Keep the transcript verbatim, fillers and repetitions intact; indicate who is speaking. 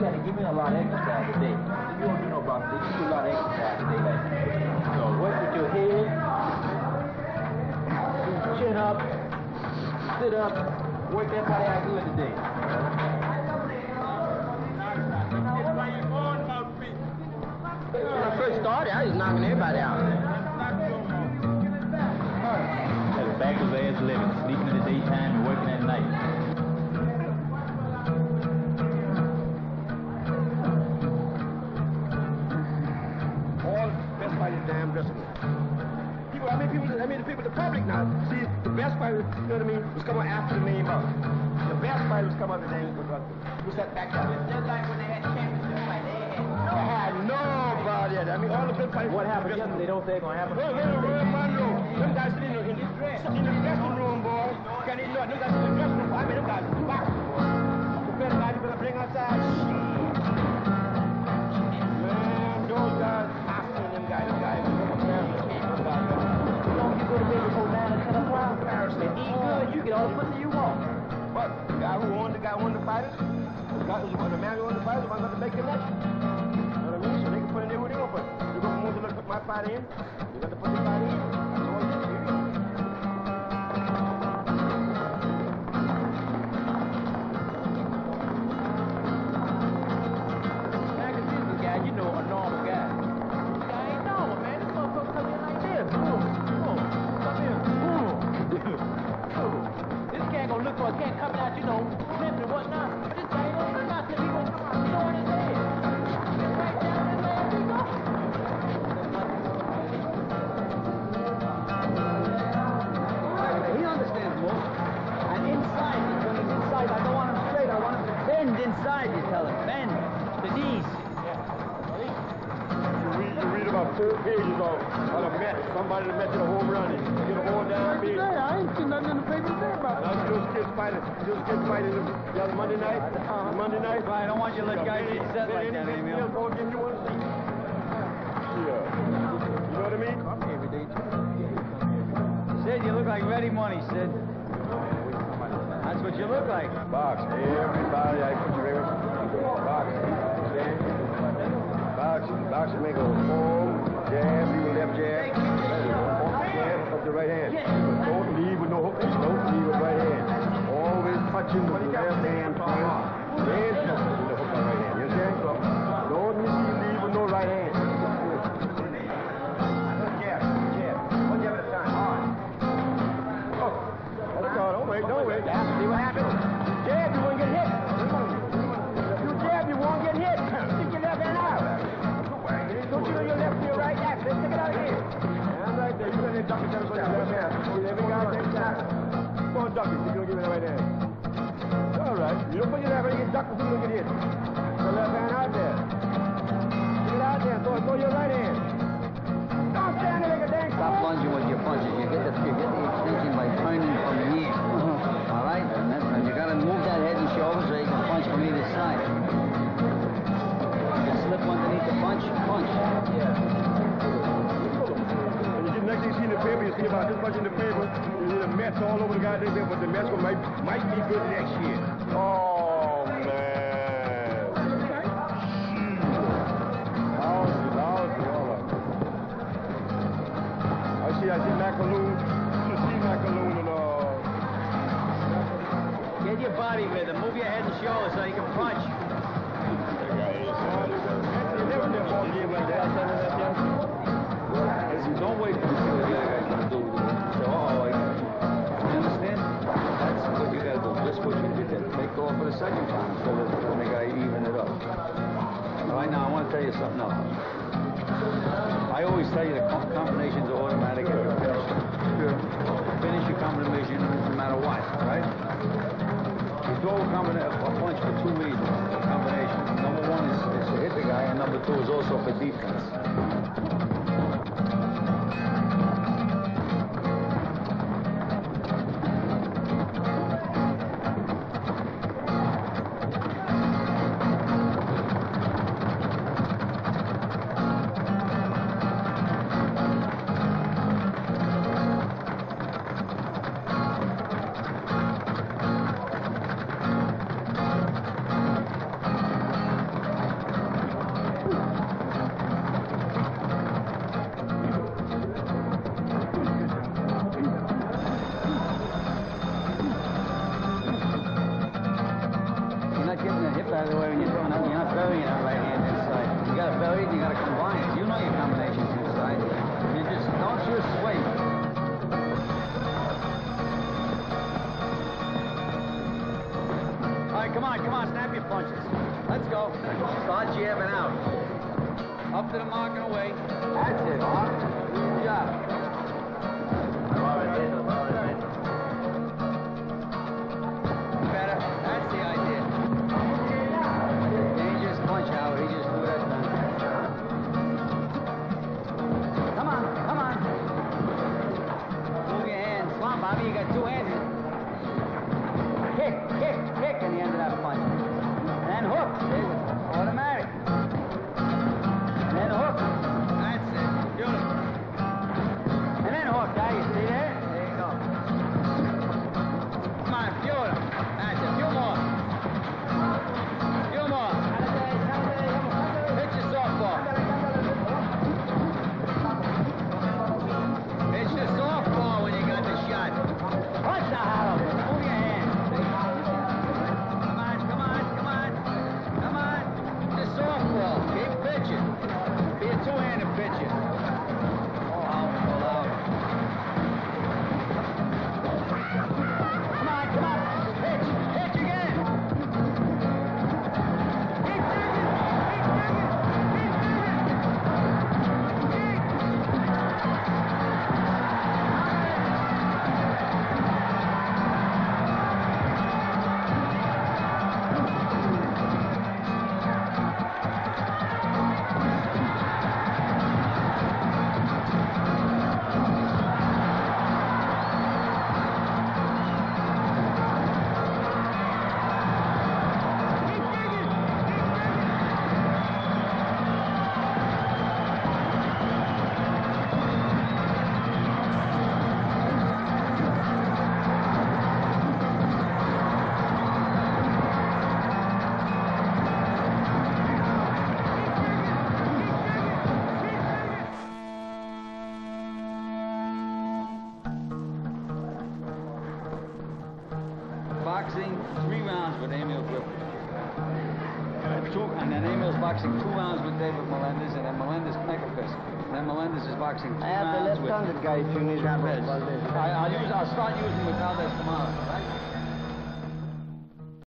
Speaker 1: kind of give me a lot of exercise today. You don't do no boxing. You do a lot of exercise today. Like, you know, work with your head, do chin up, sit up, work that body out good today.
Speaker 2: When I first started, I was knocking everybody out.
Speaker 1: That's a backwards ass living, sleeping in the daytime and working at night.
Speaker 3: All best fighters damn dressing room. People, I mean, people, I mean, the people, the public now. See, the best fighters, you know what I mean, was coming after the main boss. The best fighters come up the name because we sat back down.
Speaker 2: Just like when they had championship fight, they had
Speaker 3: They had nobody. I mean, all the good fighters.
Speaker 1: What happened yesterday? They don't say it's gonna happen.
Speaker 3: Hey, hey, hey, man, no. Them guys sitting in the, in the, in the dressing room, boy. Can't even know. Them guys in the dressing room. I mean, them guys box, boy. The better guys you better bring outside. Shit. Man, those guys boxing them guys. Them guys. Them guys.
Speaker 1: You know, you go to bed before nine or ten o'clock, and eat good, you get all the pussy you want.
Speaker 3: But the guy who won, the guy who won the fighters, the guy who won the man who won the fighters, I'm going to make a connection. You know what I mean? So they can put in there who they want to put. You're going to move to look put my fight in. You got to put the fight in. That's all you do.
Speaker 1: I can see this guy, you know, a normal guy. This guy ain't normal, man. This motherfucker come in like this. Boom, boom, come here, boom. This cat gonna look for a cat coming out, you know, limping and whatnot. This guy ain't gonna look out till he gonna throw in his head. Right down his leg, he go.
Speaker 2: He understands more. And inside, when he's inside, I don't want him straight. I want him to bend inside, you tell him. Bend. The knees.
Speaker 3: You read, you read about four pages of, of a Met. Somebody that met you a home run. You get a whole damn page.
Speaker 4: I ain't seen nothing in the paper today about it.
Speaker 3: Now, those kids fighting, those kids fighting the other Monday night. Uh, Monday night.
Speaker 2: I don't want you to let guys get set like that,
Speaker 3: Anything else going to give you one thing. Yeah. You know what I mean?
Speaker 1: I'm here every day, too.
Speaker 2: Sid, you look like ready money, Sid. That's what you look like.
Speaker 3: Box. Everybody, I put you every box. Understand? Box. Box will make a form, jab, leave a left jab. Jab up the right hand. Don't leave with no hook. Don't leave with right hand. Always touching with the left hand first. Then touch with the hook on right hand. You understand? Don't leave with no right hand. Jab. Jab. One jab at a time. Hard. Oh. That's all. Don't wait. Don't wait. See what happens? Jab, you won't get hit. You jab, you won't get hit. Stick your left hand out. Don't you know your left and your right? Yeah, let's stick it out here. And right there. You got to duck it down with your left hand. Every guy takes that. Come on, duck it. You're going to give it the right hand. All right. You don't put your left hand, you get ducked until you get hit. The left hand out there. Stick it out there. Throw, throw your right hand. Don't stand there like a dang
Speaker 5: Stop
Speaker 3: fool.
Speaker 5: lunging with your punches. You get the you get the extension by turning from here. All right, and, then, and you got to move that head and shoulders so you can punch from either side. You slip underneath the punch, punch.
Speaker 3: And you see, next thing you see in the paper, you see about this much in the paper, you see the Mets all over the goddamn paper, but the Mets might, might be good next year. Oh, man. Lousy, lousy, all of them. I see, I see McAloon. You see McAloon and, uh...
Speaker 2: Get your body with him. Move your head and shoulders so you can punch.
Speaker 3: You never did a ball game like that.
Speaker 1: Don't wait for the guy to do it. So, oh, you understand? That's what you gotta do. That's what you did. Take off for the second time so that when the guy even it up.
Speaker 5: All right, now I want to tell you something else. I always tell you the com combinations are automatic if you finish them. Finish your combination no matter what, right? You throw a, combina a punch for two reasons. A combination. Number one is, is to hit the guy, and number two is also for defense.
Speaker 2: come on, come on, snap your punches. Let's go. Start jabbing out. Up to the mark and away. That's it, Mark. Good job. Better. That's the idea. Dangerous punch, Howard. He just threw that down. Come on, come on. Move your hands. Come on, Bobby. You got two hands. Kick, kick, kick in the end of that punch. And then hook. There's automatic. And then hook. That's it. Beautiful. And then hook. Now you see there? There you go. Come on, beautiful. That's it. Few more. Few more. Pitch your softball. Pitch your softball when you got the shot. Punch the hollow. Move your hands. Come on, come on, come on. Come on. Just softball. Keep pitching. Be a two-handed pitcher. Oh, out, pull out. Come on, come on. Pitch. Pitch again. Keep digging. Keep digging. Boxing three rounds with Emil Griffith. Two, and then Emil's boxing two rounds with David Melendez, and then Melendez make a fist. Then Melendez is boxing two
Speaker 3: I have the
Speaker 2: rounds with.
Speaker 3: left-handed guy if you need help.
Speaker 2: I, I'll use. I'll start using with Valdez tomorrow. Right?